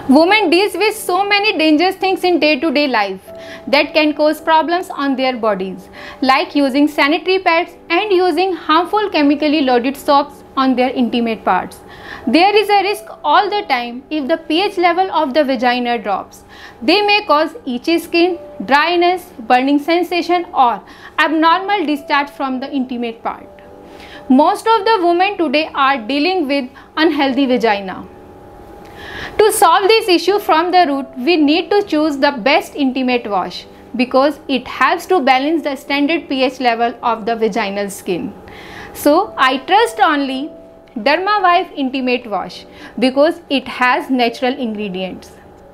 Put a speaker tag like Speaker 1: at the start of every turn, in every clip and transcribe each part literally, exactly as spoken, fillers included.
Speaker 1: Women deals with so many dangerous things in day-to-day life that can cause problems on their bodies, like using sanitary pads and using harmful chemically loaded soaps on their intimate parts. There is a risk all the time if the pH level of the vagina drops. They may cause itchy skin, dryness, burning sensation, or abnormal discharge from the intimate part. Most of the women today are dealing with unhealthy vagina. To solve this issue from the root, we need to choose the best intimate wash because it helps to balance the standard pH level of the vaginal skin. So I trust only Dermavive Intimate Wash because it has natural ingredients.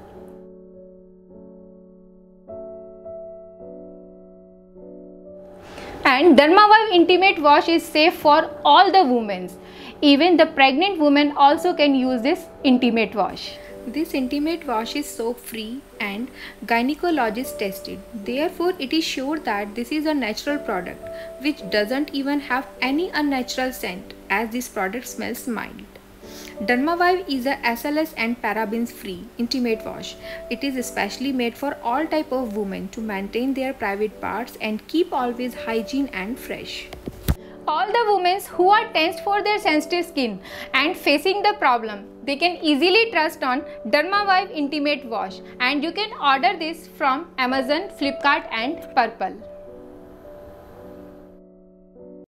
Speaker 1: And Dermavive Intimate Wash is safe for all the women. Even the pregnant women also can use this intimate wash. This intimate wash is soap free and gynecologist tested. Therefore, it is sure that this is a natural product which doesn't even have any unnatural scent, as this product smells mild. Dermavive is a S L S and parabens free intimate wash. It is especially made for all type of women to maintain their private parts and keep always hygiene and fresh. All the women who are tensed for their sensitive skin and facing the problem, they can easily trust on Dermavive Intimate Wash, and you can order this from Amazon, Flipkart and Purplle.